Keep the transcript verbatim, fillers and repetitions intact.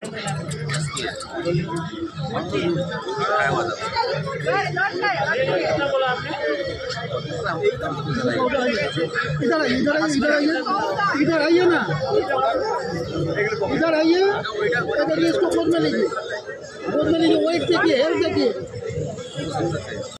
इधर आइए, इधर आइए, इधर आइए, इधर आइए ना, इधर आइए, इधर इसको गोद में लीजिए, गोद में लीजिए, वेट देखिए, हेल्थ देखिए।